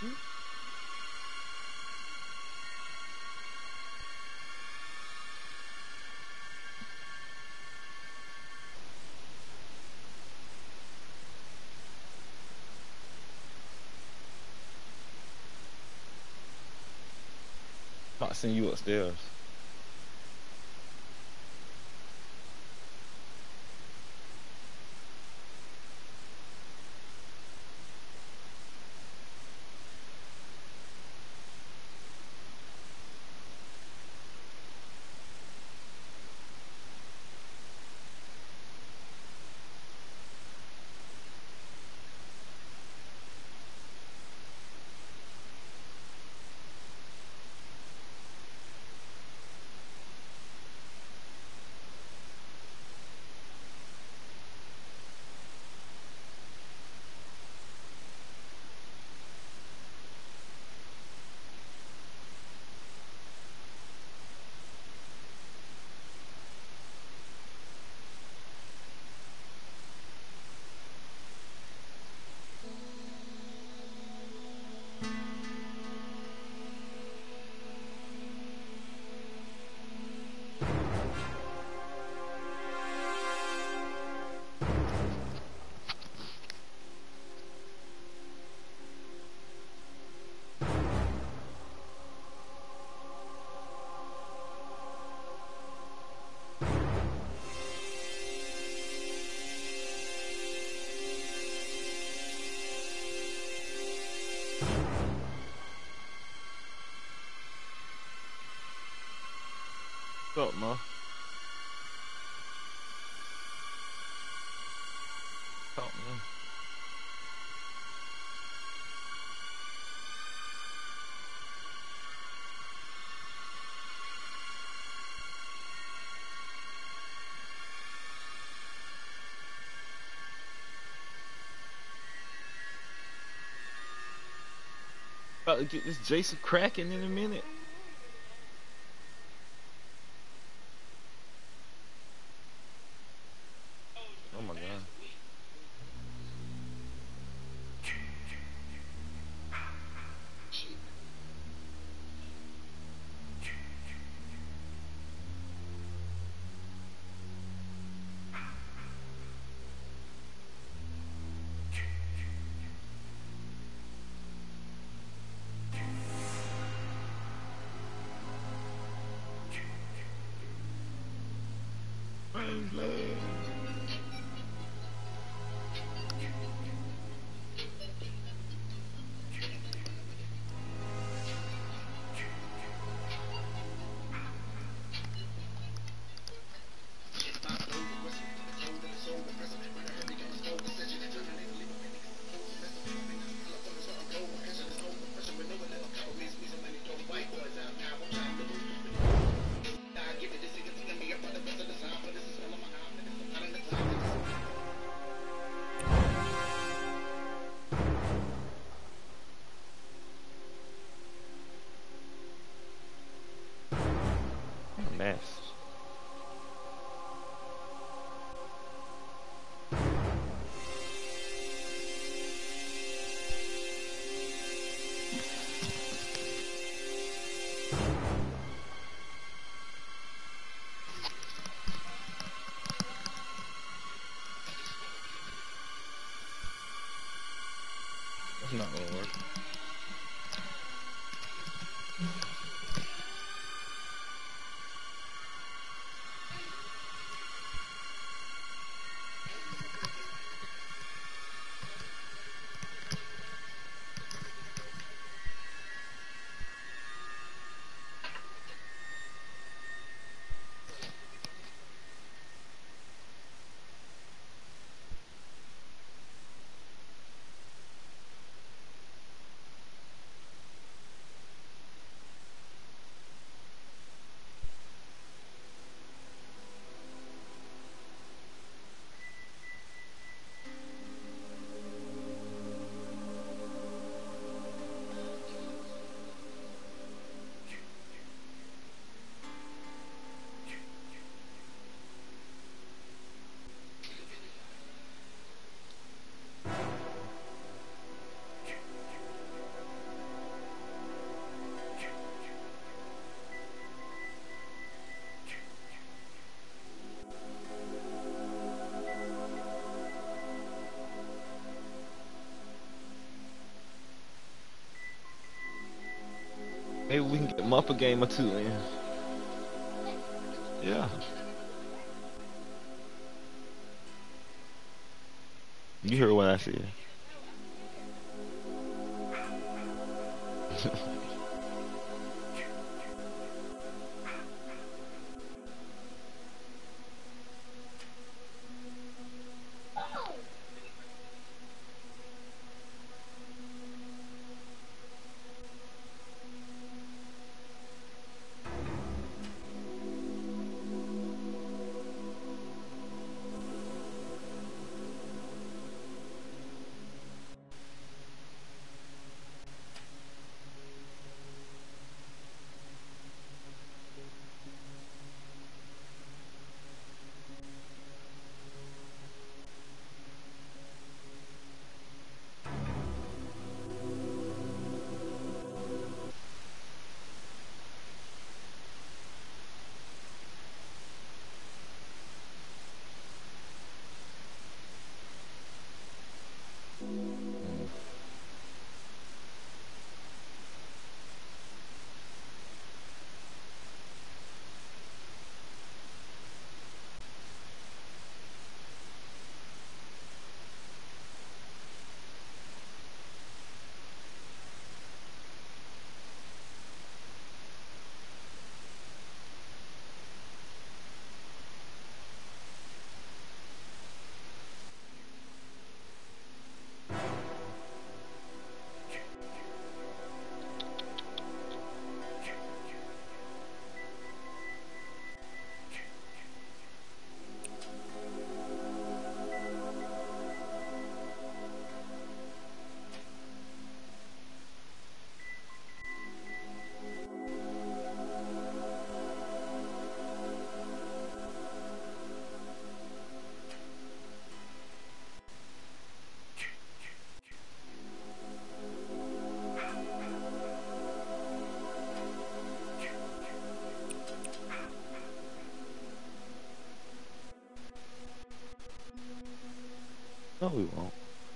I'll send you upstairs. What's up, ma? Talk to me. About to get this Jason cracking in a minute. Oh my god. Mess. That's not gonna work. Maybe we can get him up a game or two in. Yeah. You heard what I said. No, we won't.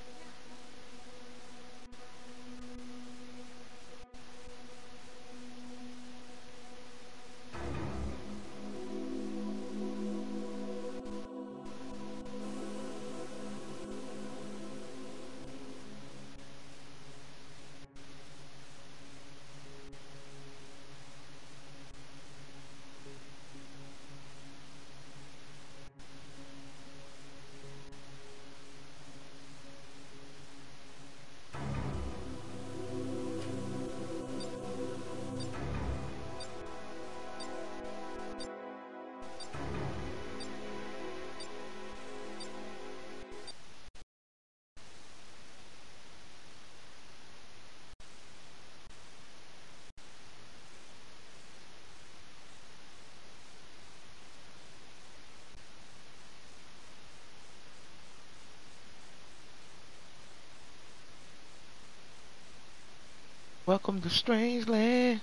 Welcome to Strange Land.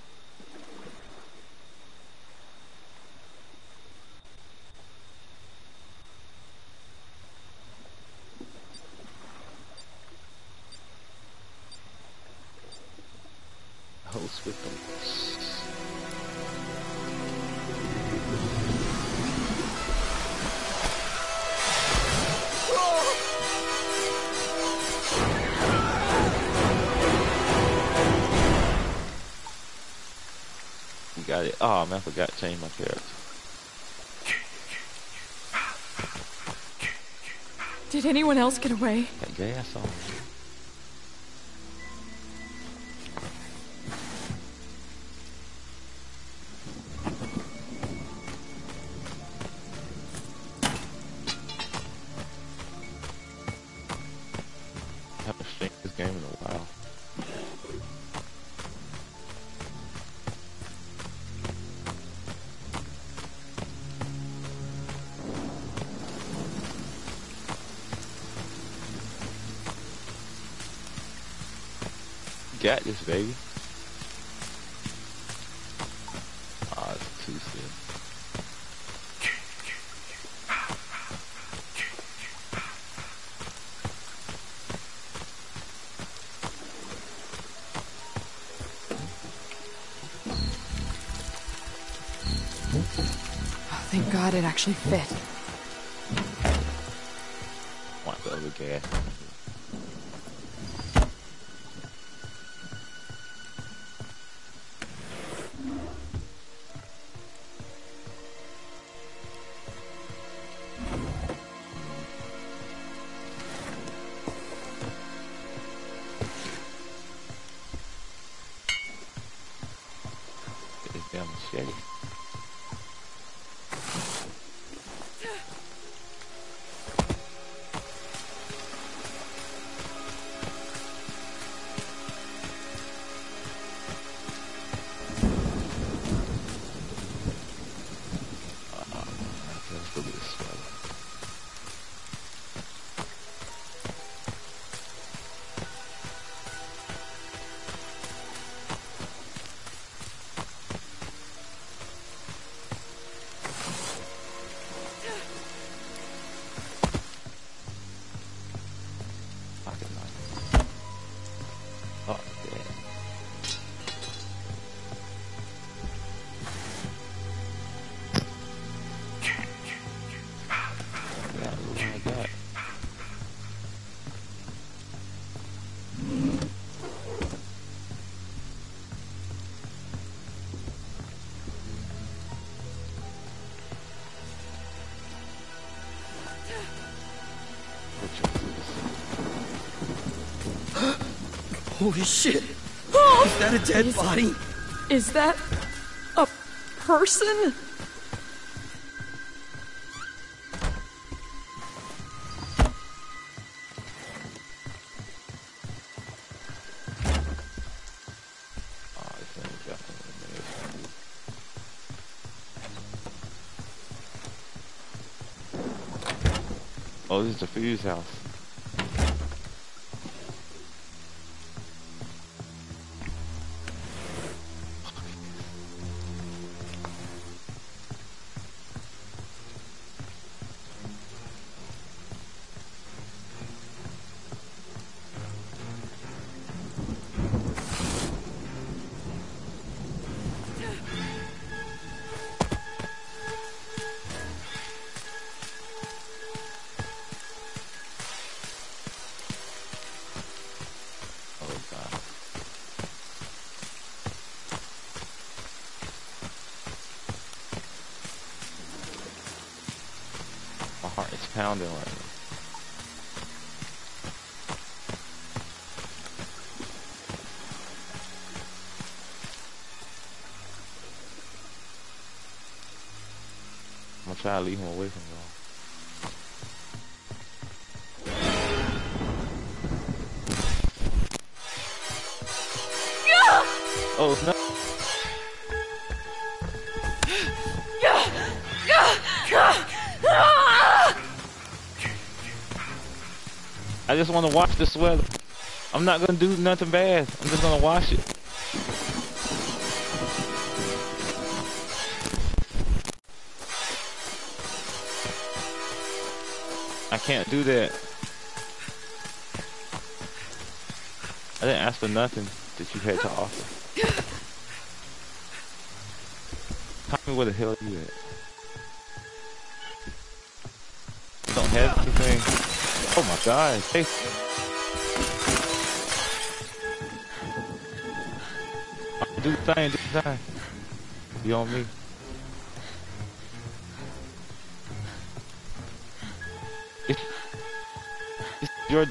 Host with them. Got it. Oh man, I forgot to change my character. Did anyone else get away? Got gas on. I haven't streamed this game in a while. Got this, baby. Ah, it's too soon. Thank God it actually fit. Want the other gas. Get this damn machete. Let's look at this sweater. Pocket knife. Oh, yeah. Yeah, look like that. Holy shit! Oh, Is that a dead body? is that a person? Oh, this thing is definitely amazing. Oh, this is the Fuse house. Oh god. My heart is pounding right now. I'm gonna try to leave him away from y'all. Oh no! I just want to wash the sweater. I'm not gonna do nothing bad. I'm just gonna wash it. I can't do that. I didn't ask for nothing that you had to offer. Tell me where the hell you at. Don't have anything. Oh my god. Hey. Do the thing, do the thing. You on me? It's your...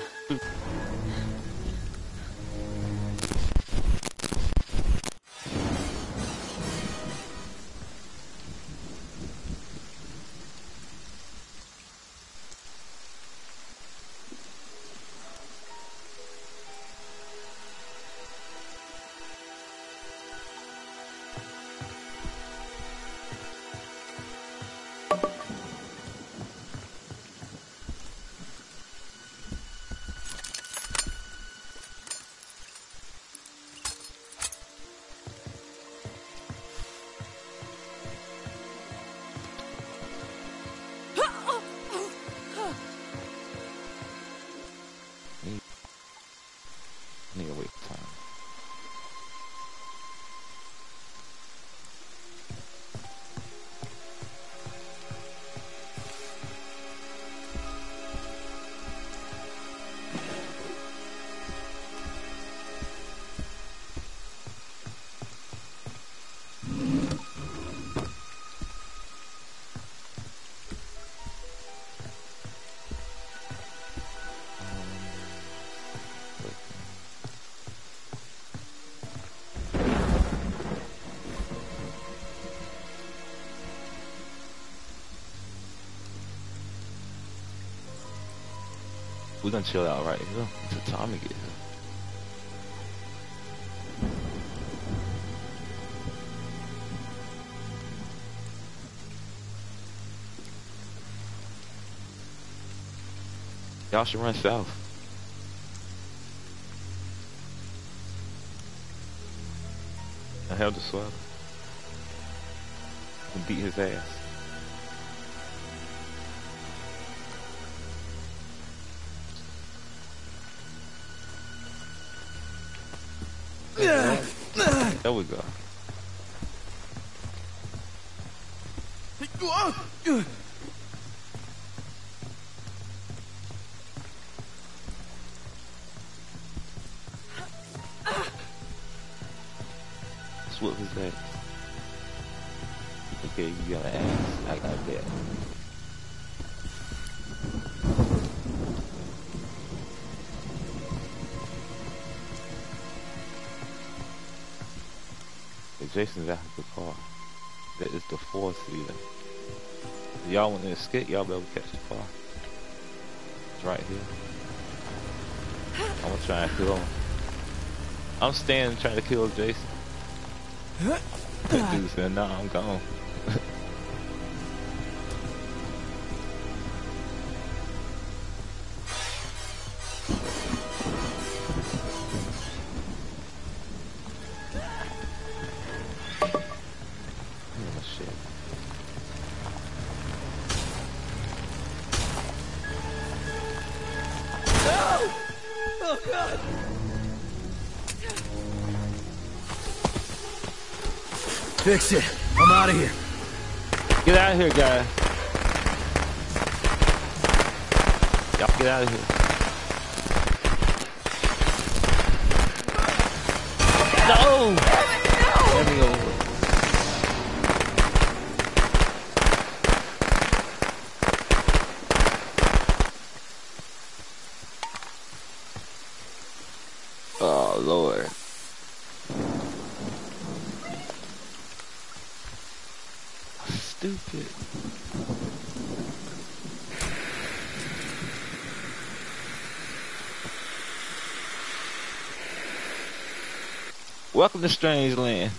Need to wait time. We're gonna chill out right here until Tommy get here. Y'all should run south. I held the swell and beat his ass. There we go. Let's whoop his ass. Okay, you got an ass. I got that. Jason's after the car. That is the 4-seater. If y'all want to escape, y'all better catch the car. It's right here. I'm gonna try and kill him. I'm standing trying to kill Jason. That dude said, nah, I'm gone. Fix it. I'm out of here. Get out of here, guys. Y'all get out of here. No! Let me go. Oh, Lord. Stupid. Welcome to Strange Land.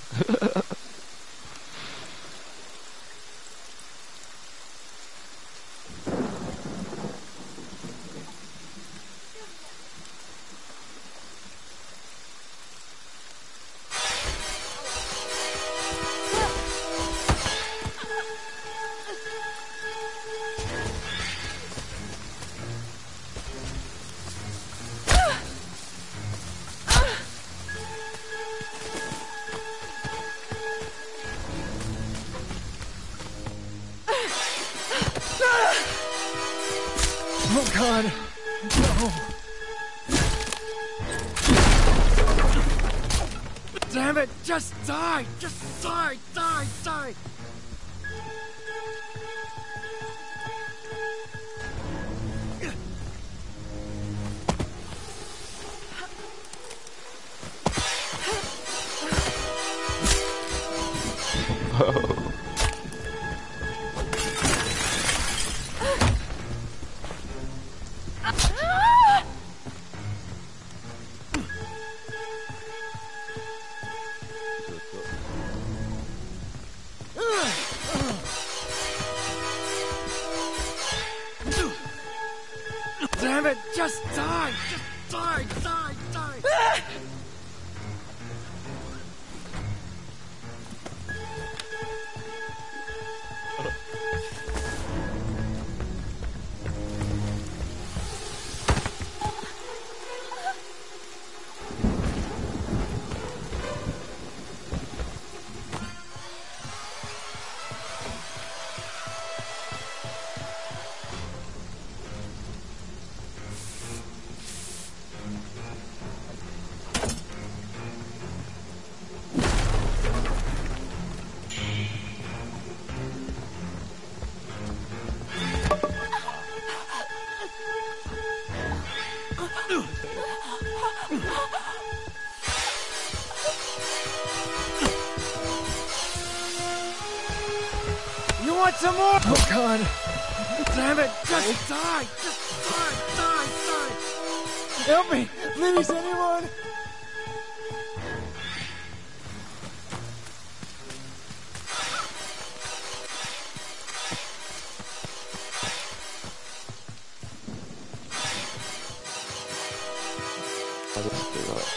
Oh God, no. Damn it, just die! Just die, die, die! Damn it, just die! Just die, die, die! You want some more? Oh God! Damn it! Just die! Just die! Die! Die! Help me! Please, anyone! I just give up.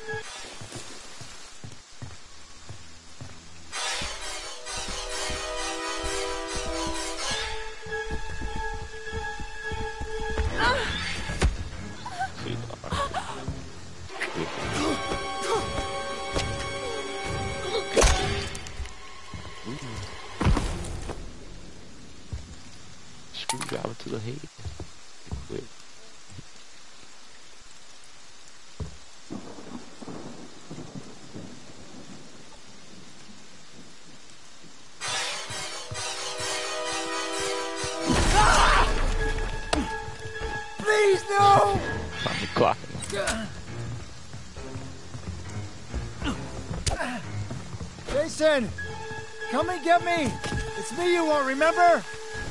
Screwdriver to the head. Quick. Please, no! I'm clocking. Jason! Come and get me! It's me you want, remember?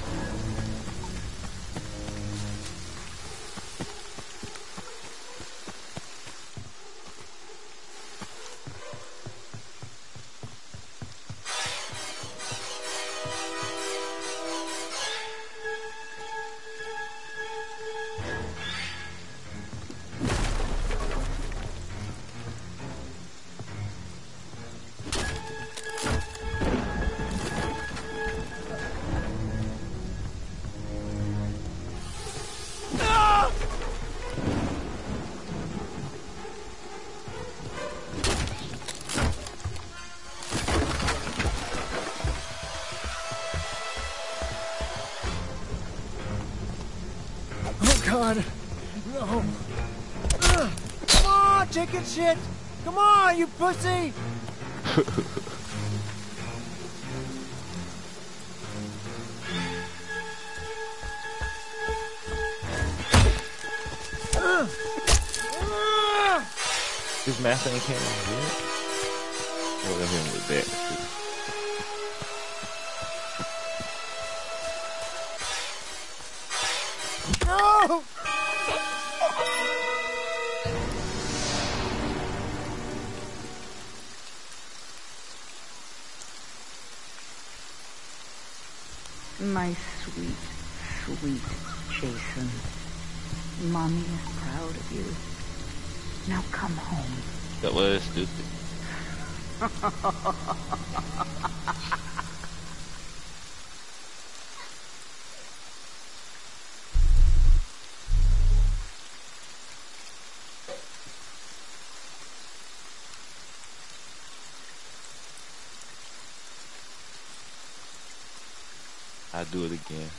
Oh God, no. Come on, chicken shit! Come on, you pussy! This mask ain't came out yet. Well, him with that too. No! My sweet, sweet Jason. Mommy is proud of you. Now come home. That was stupid. I'll do it again.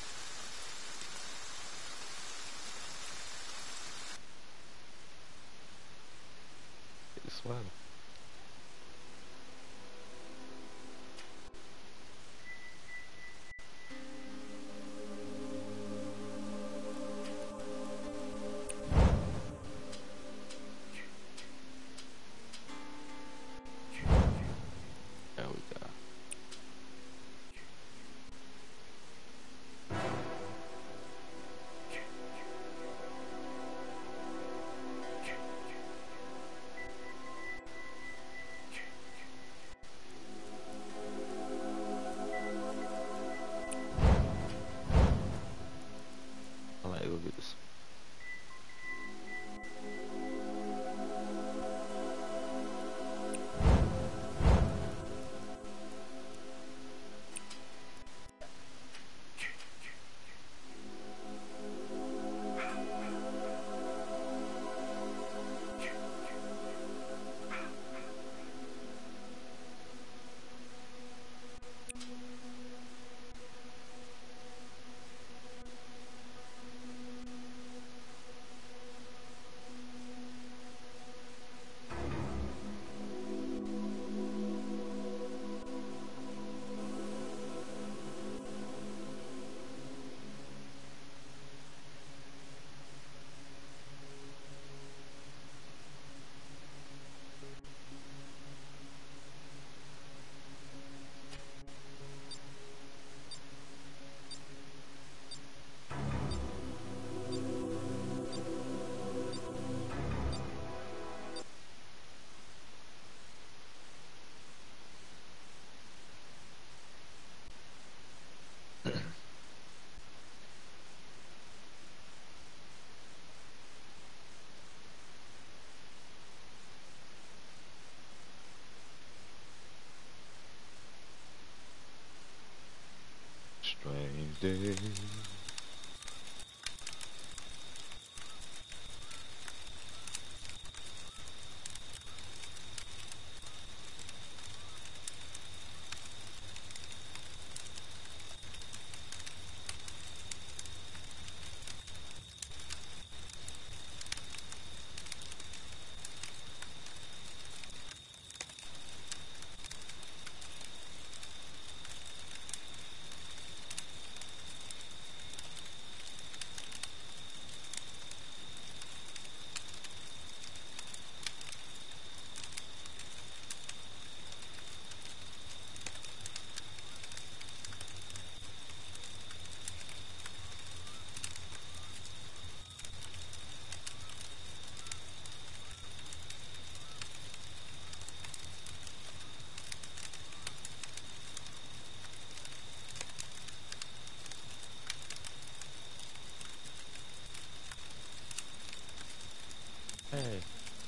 It's well. There we go. Hey.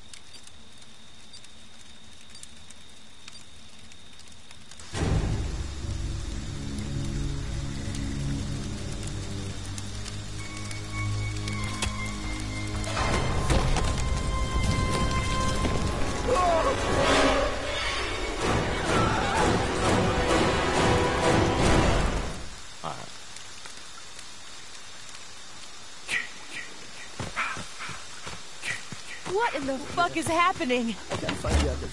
What in the fuck is happening? I gotta find the others.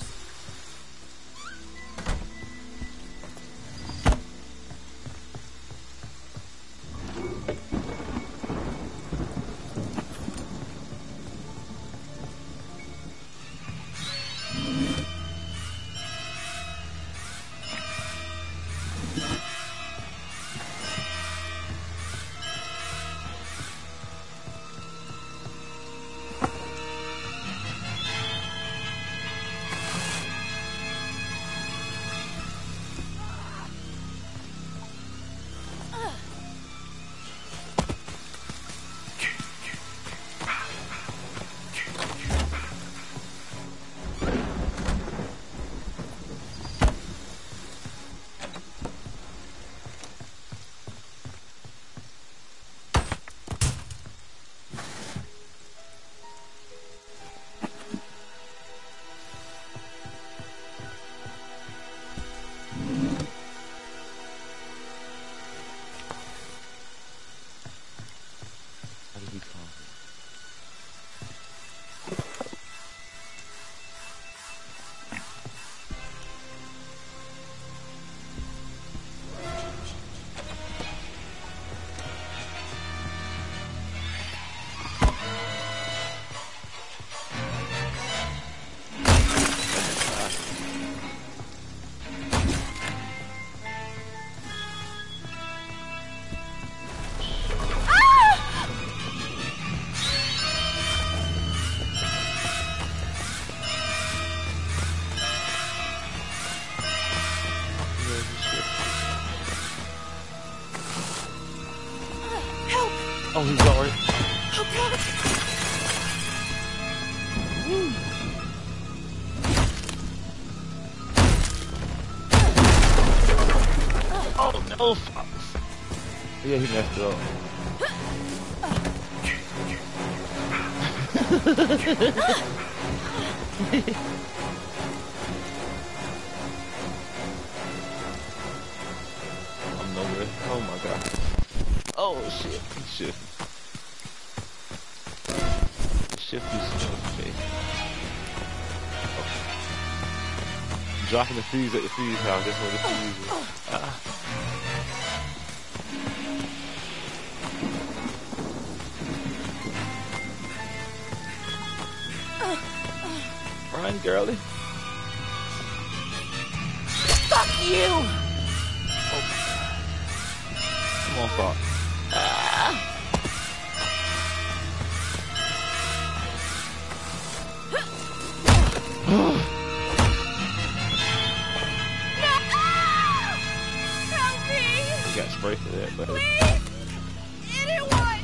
How did he come? Oh, he's already. Oh no! Fuck. Yeah, he messed it up. I'm nowhere. Oh my god. Oh shit. Shift. Shift is okay. Dropping the fuse at the fuse house. That's what the fuse is. Run, girlie. Fuck you! Come on, fuck. Help me! You got spray for that, but Please! Anyone!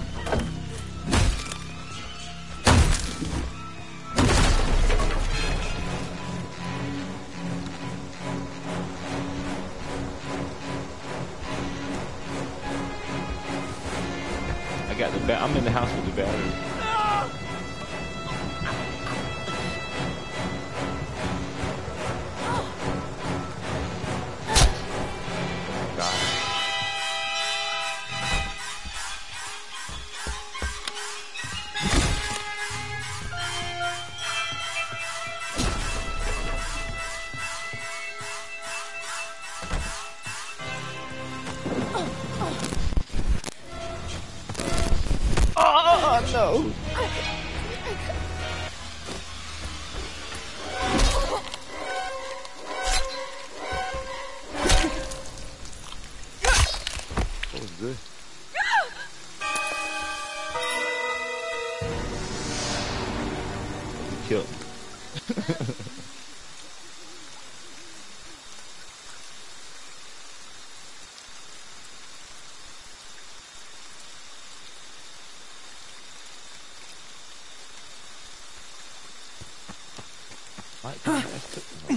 I got the I'm in the house with the battery. God. Oh no! That was good. He killed me. Mike got ass took him.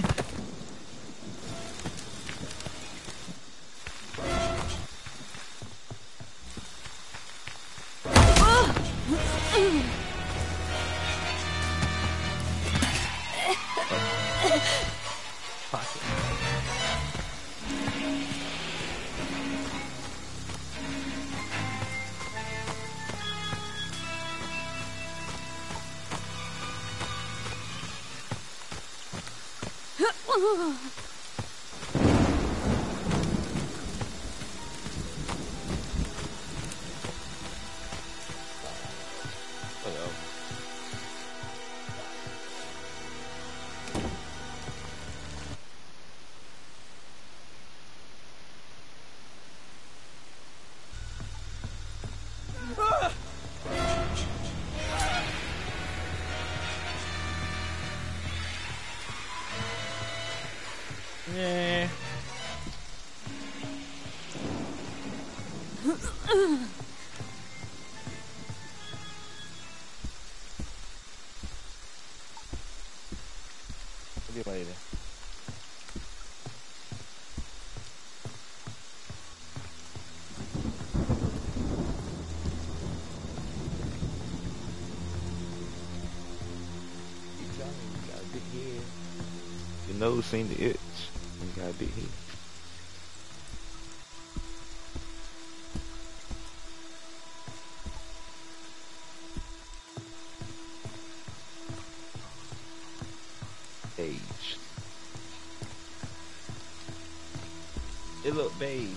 Pocket. Uh-oh. Yeah. See you later. You tell me you got a big head. Your nose seemed to itch. You got a big head. Beige. It look beige.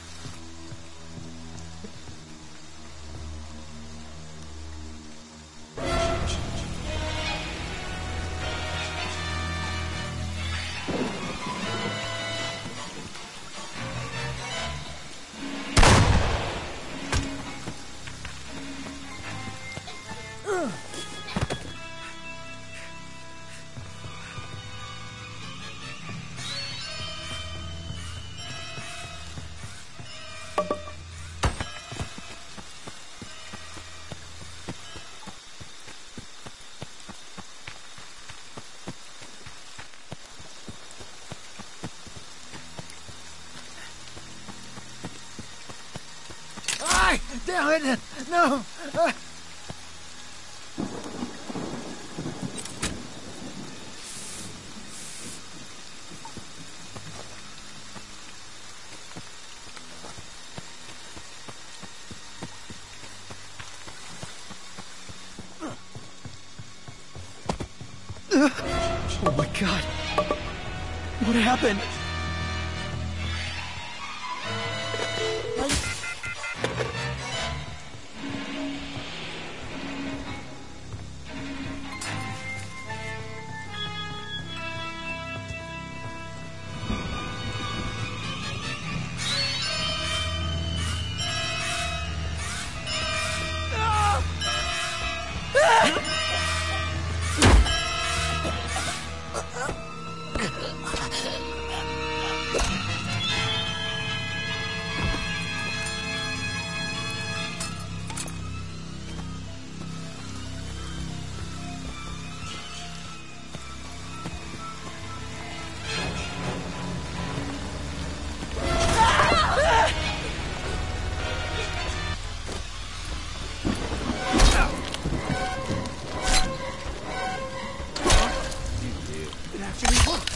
Ay, damn it! No! Oh my God! What happened? It actually worked!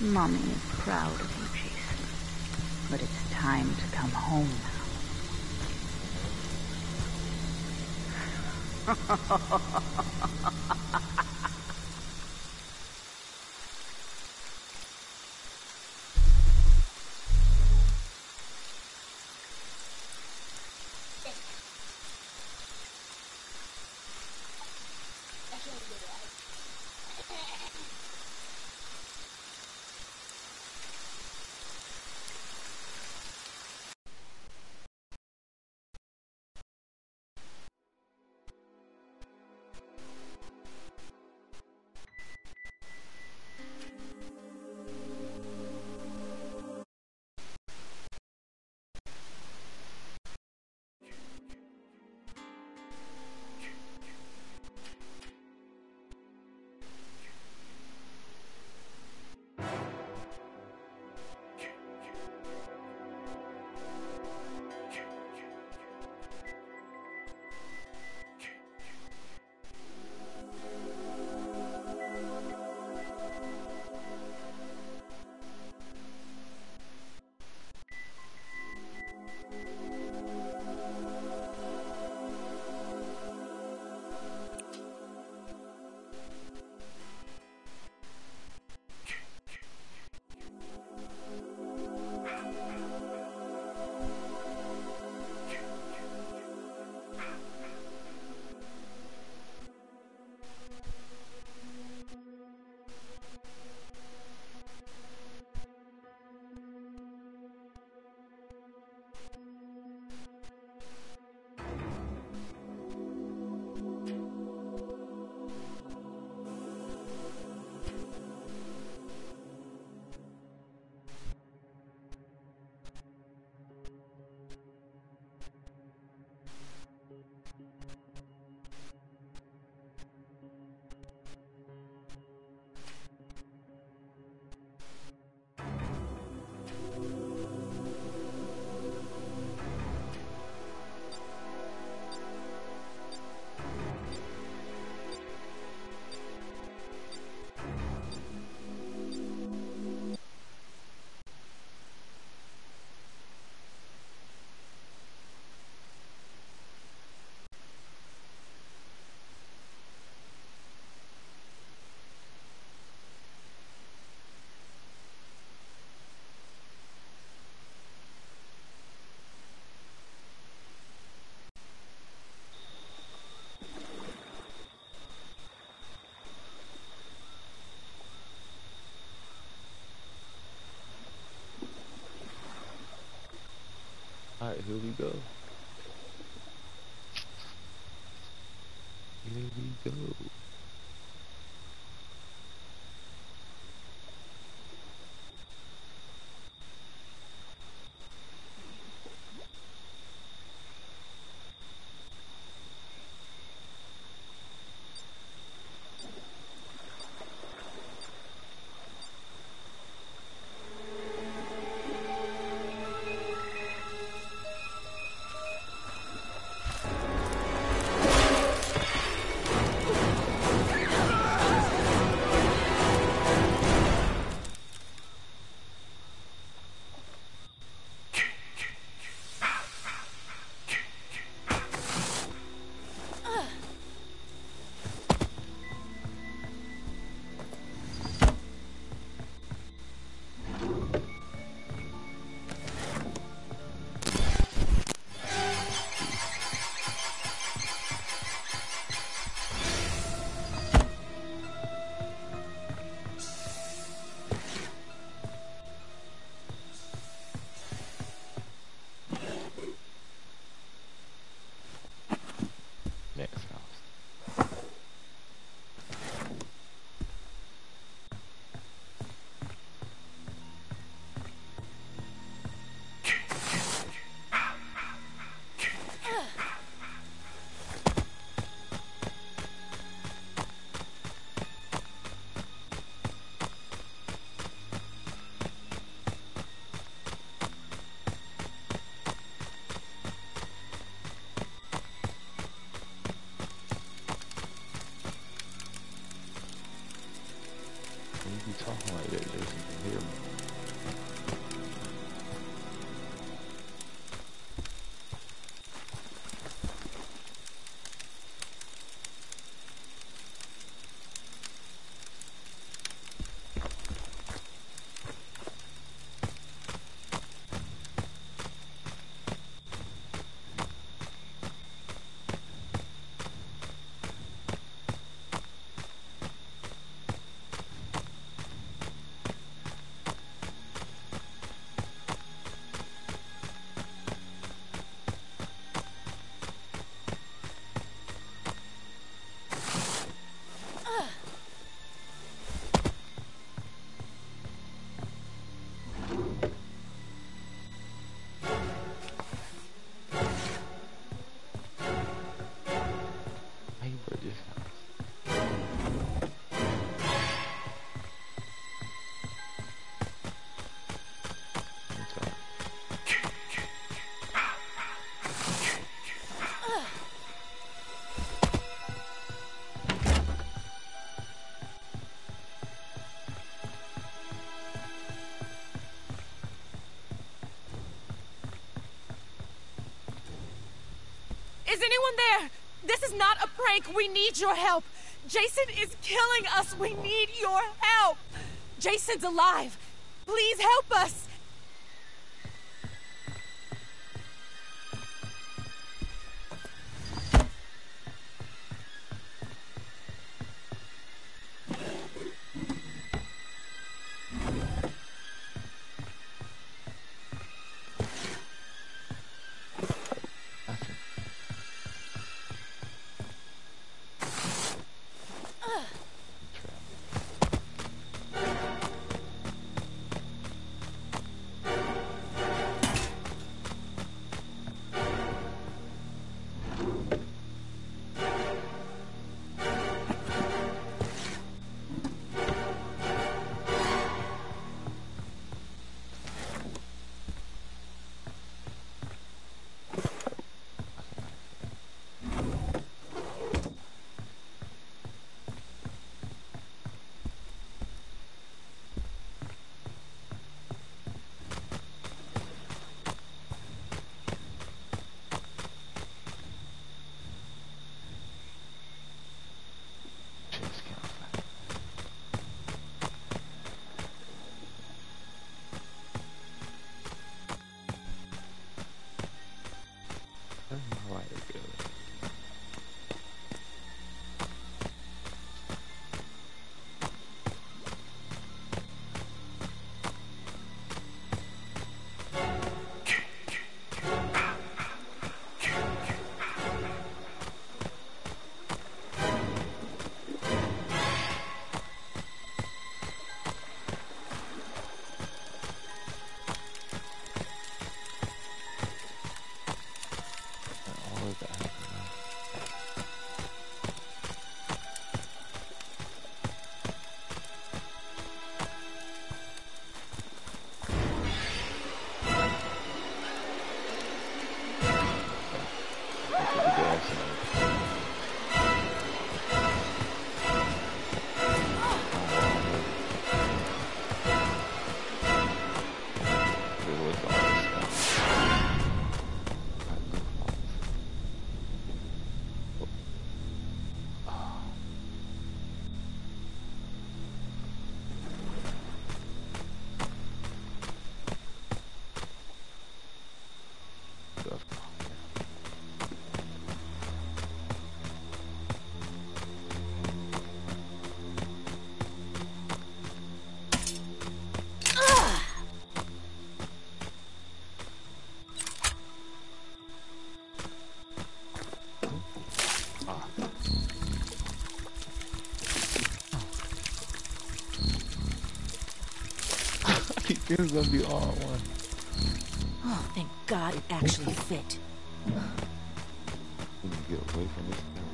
Mommy is proud of you, Jason. But it's time to come home now. Alright, here we go. Here we go. Is anyone there? This is not a prank. We need your help. Jason is killing us. We need your help. Jason's alive. Please help us. This is gonna be all one. Oh, thank God it actually fit. We need to get away from this thing.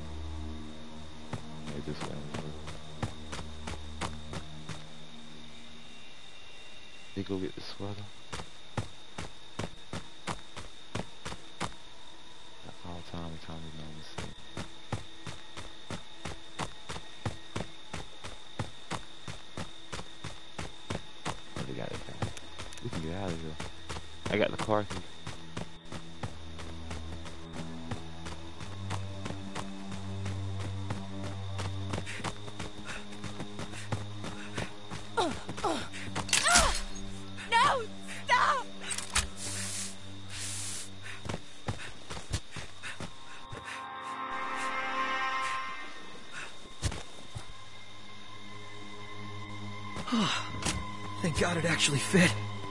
Hey, this way. They go get the sweater. All time we know this. We can get out of here. I got the car key. No! Stop! Thank God it actually fit.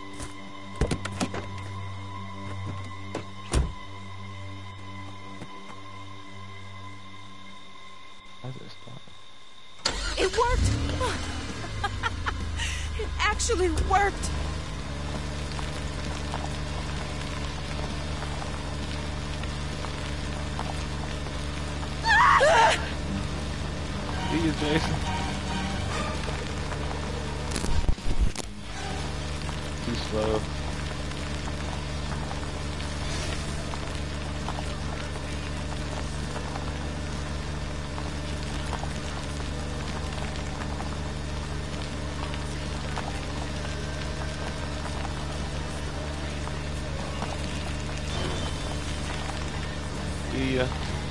It worked! It actually worked! See you, Jason. Too slow. Yeah.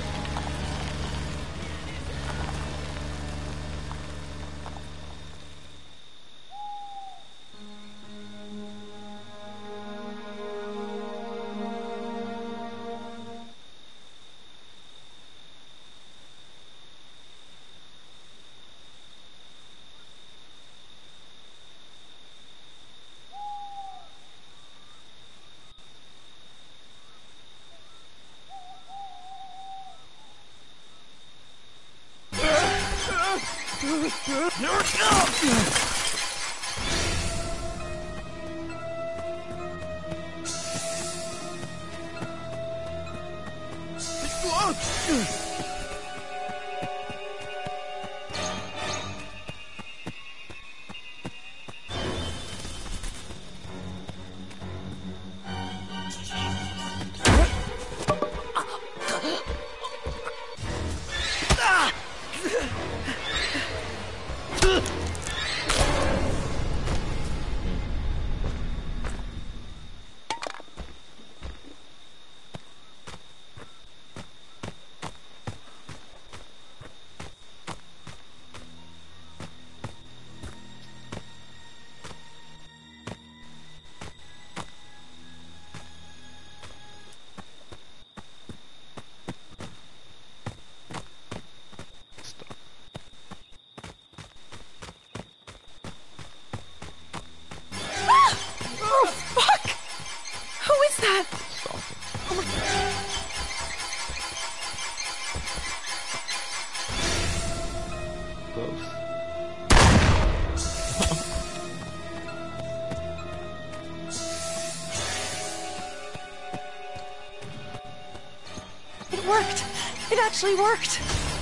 Oh, fuck! Who is that? Stop it. Oh my... Close. It worked! It actually worked!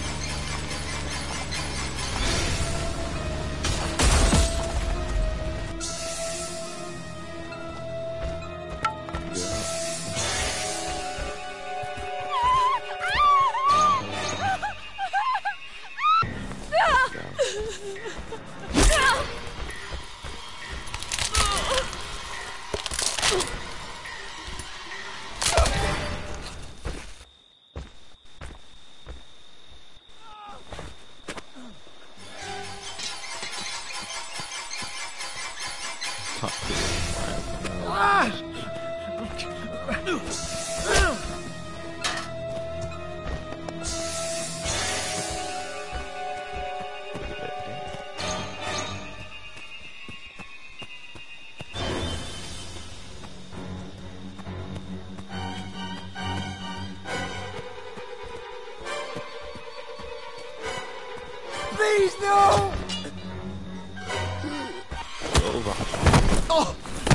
Please, no! Over. Oh!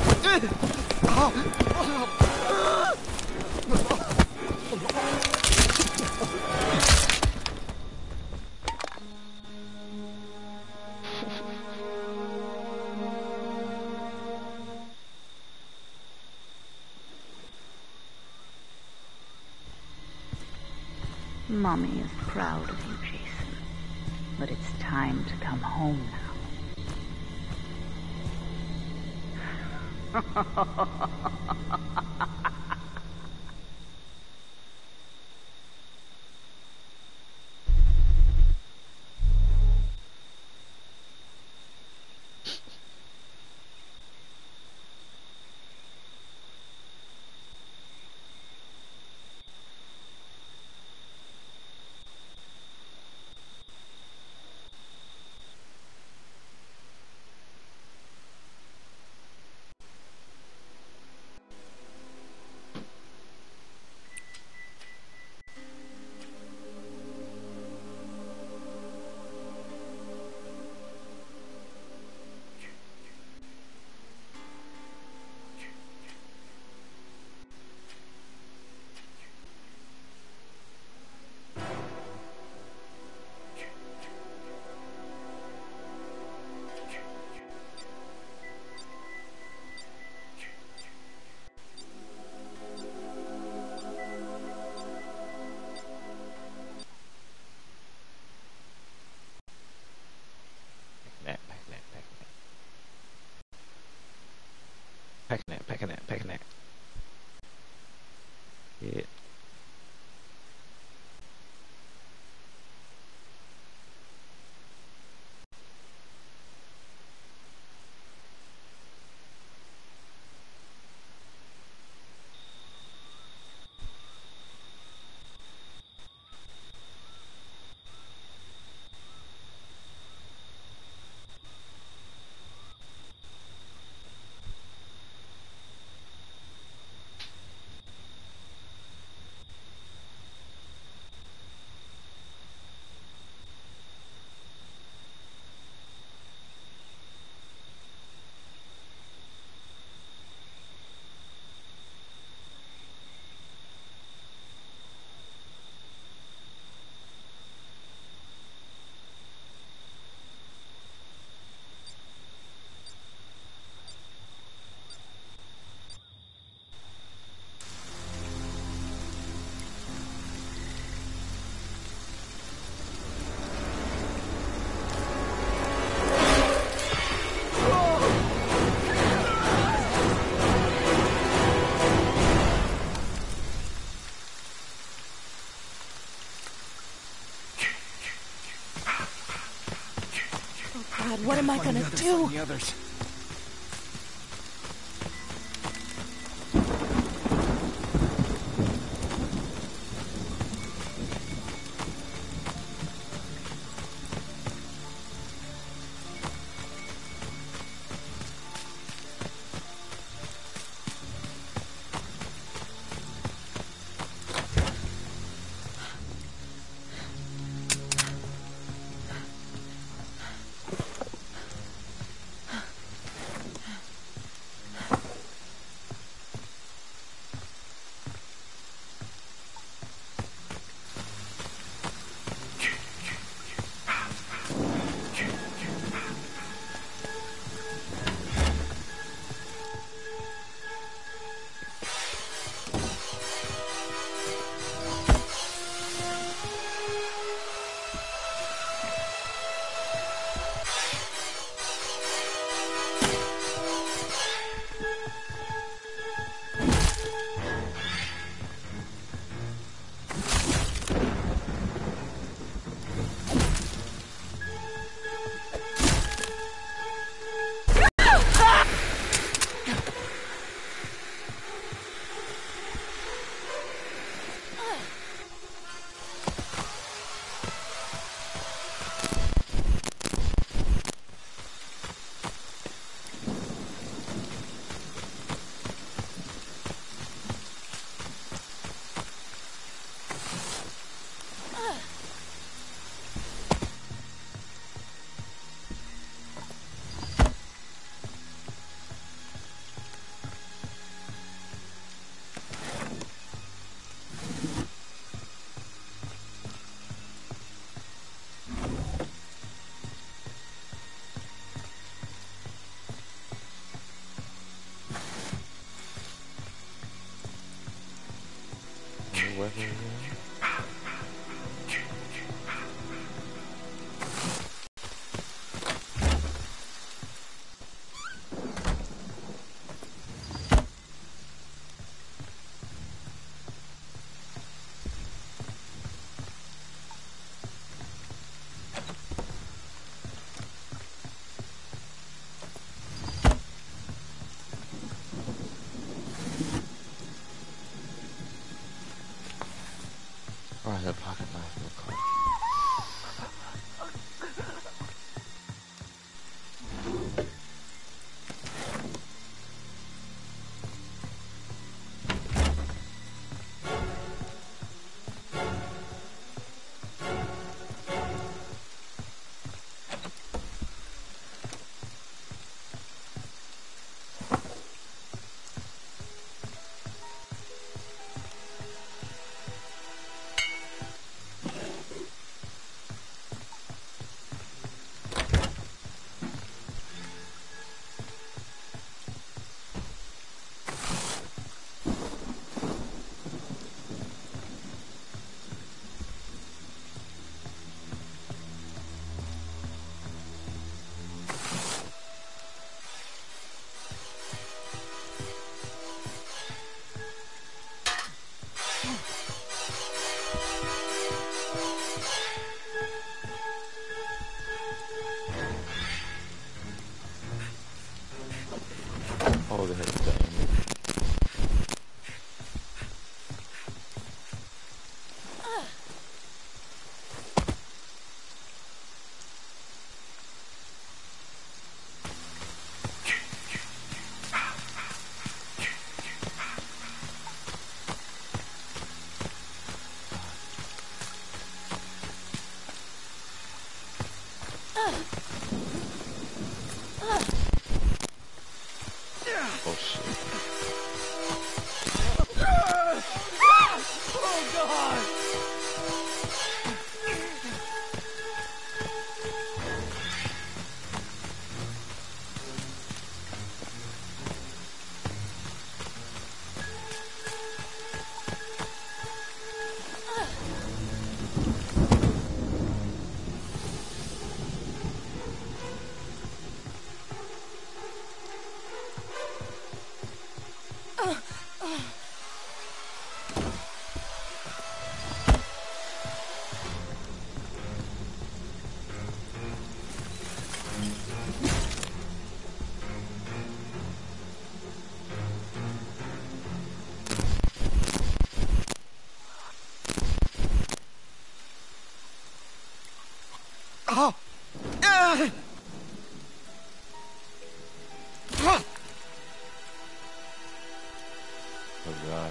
Mommy is proud of you, Jason. But it's time to come home now. Packing that. Yeah. God, what am I gonna do? The others. Right, that pocket knife in the car. Oh. Oh God.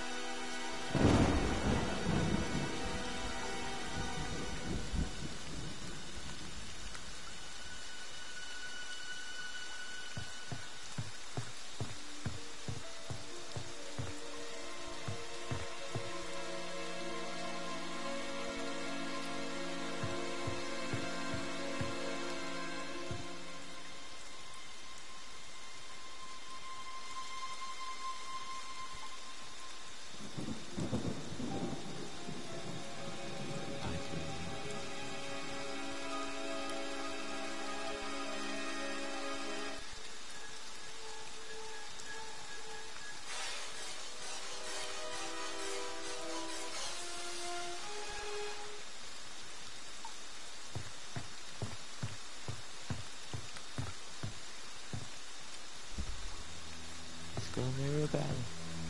Let's go near a battle.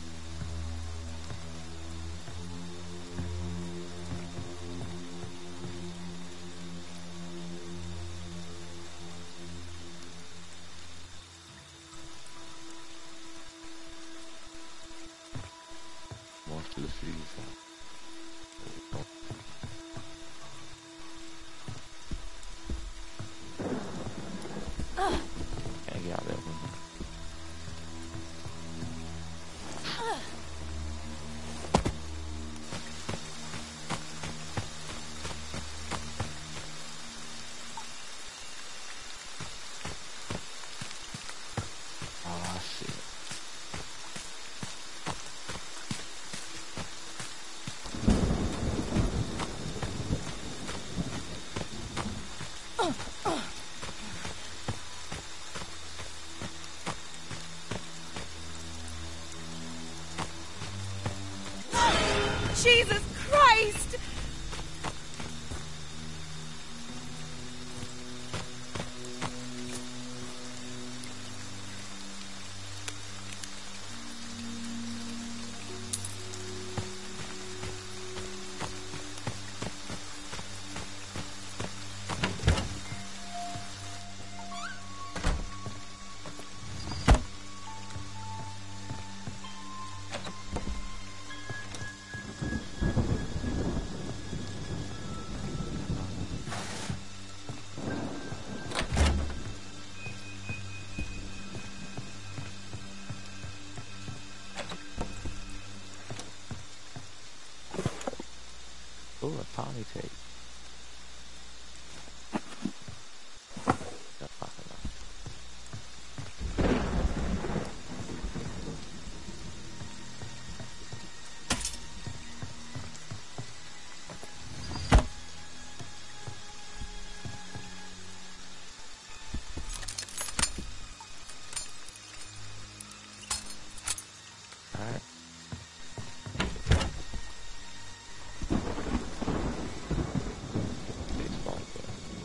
Monster freeze out. Can't get out of that window. Ah, shit. Jesus Christ! Ooh, a Tommy tape. Got pocket knife. Alright. Baseball bat.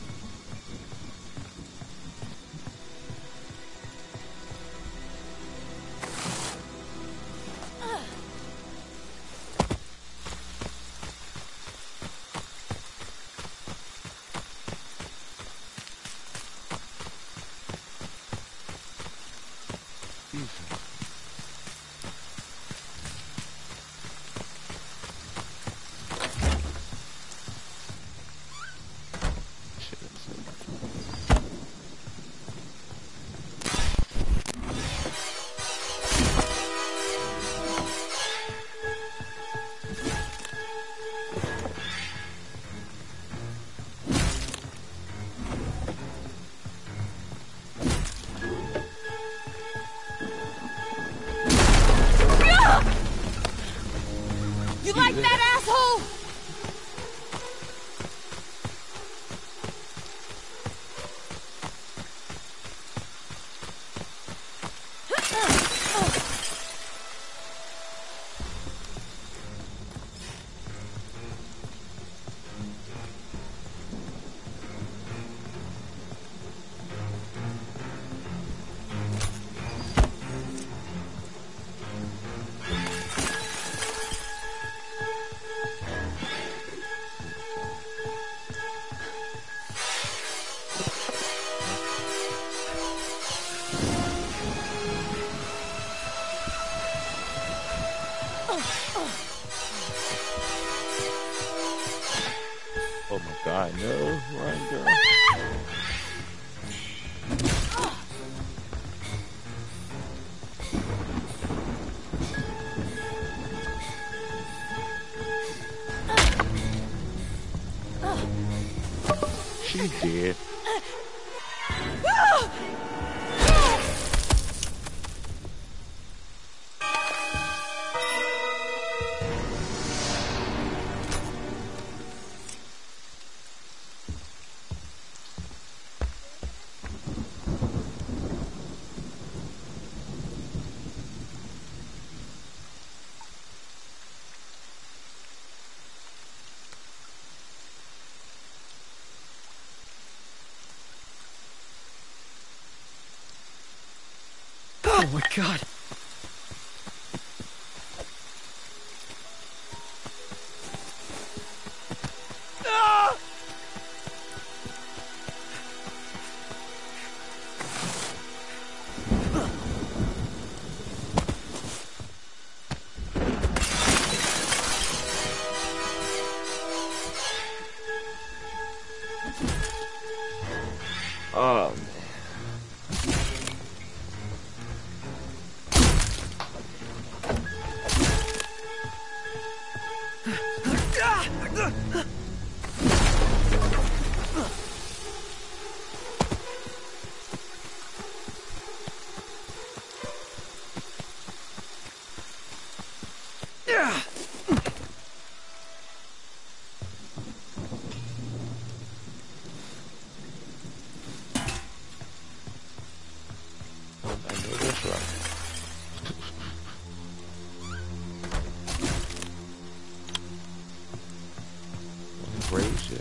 Jesus. Shit, that's so much. You like that, asshole? Oh my God, no, run, girl. She did. Oh my God. Oh, I know that's right. Brave shit.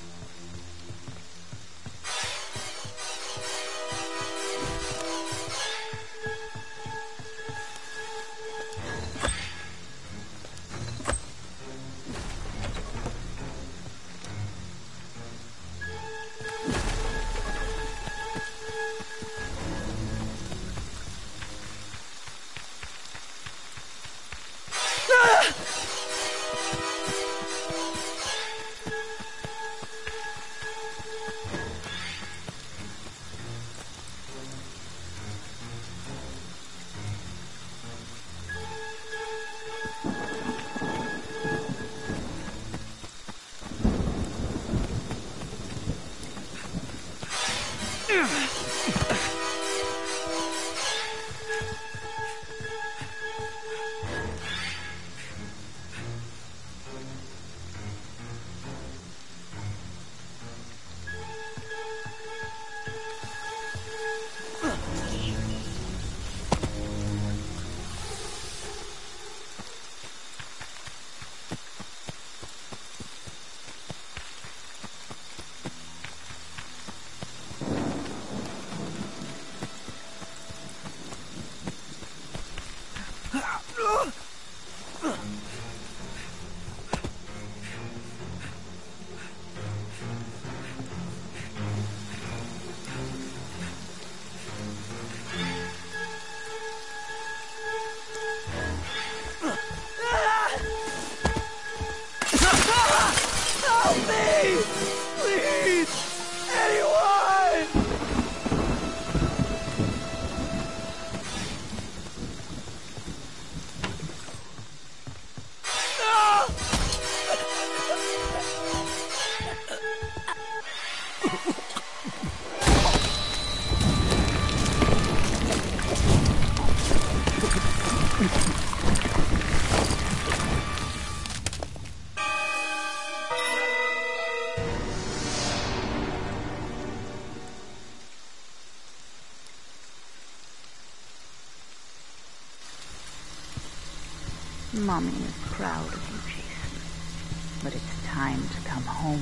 Mommy is proud of you, Jason. But it's time to come home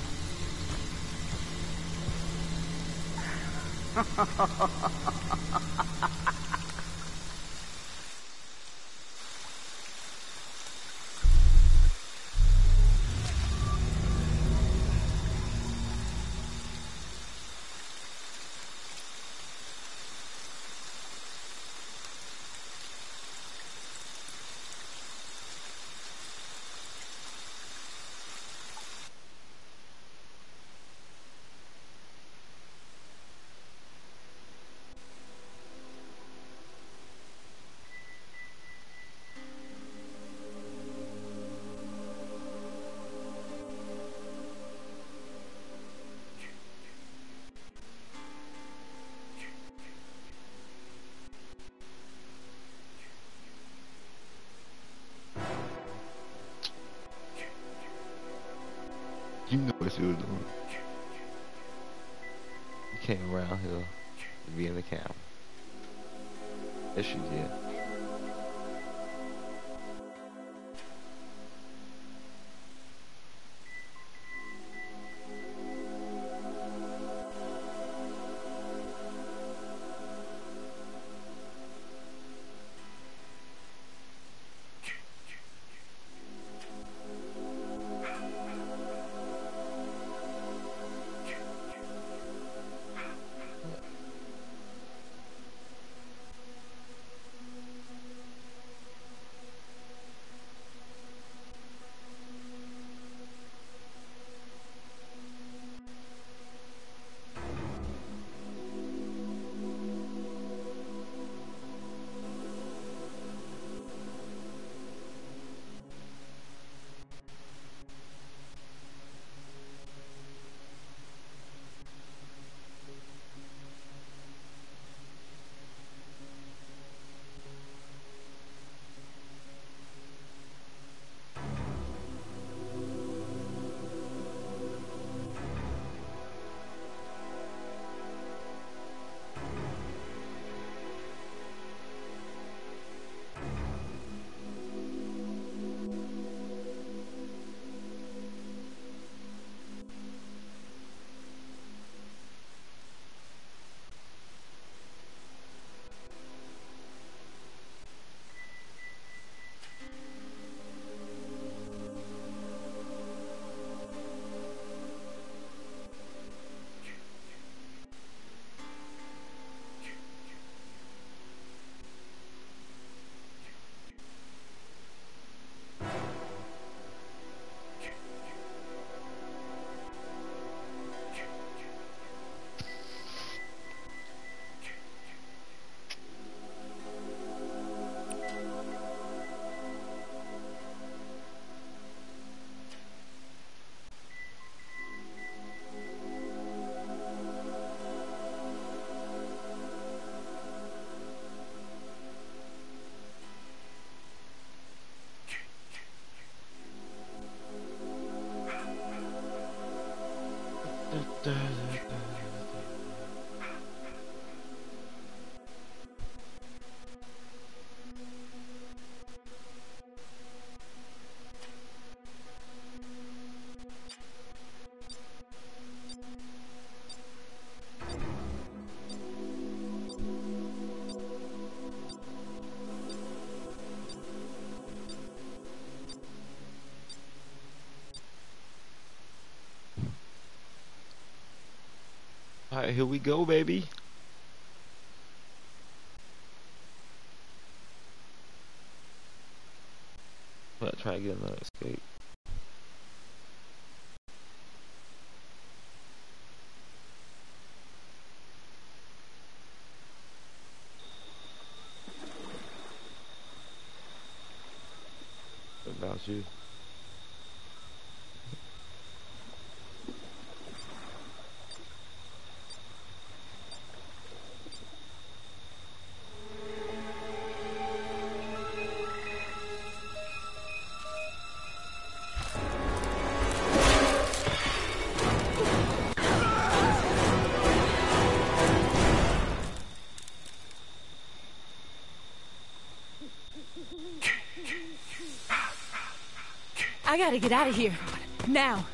now. You know what you was doing. You came around here to be in the camera. Yes, you did. Alright, here we go, baby. I'm gonna try to get another escape. What about you? I gotta get out of here. Now.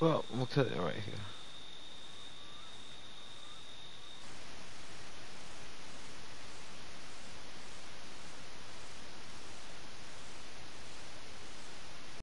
Well, I'm gonna cut it right here.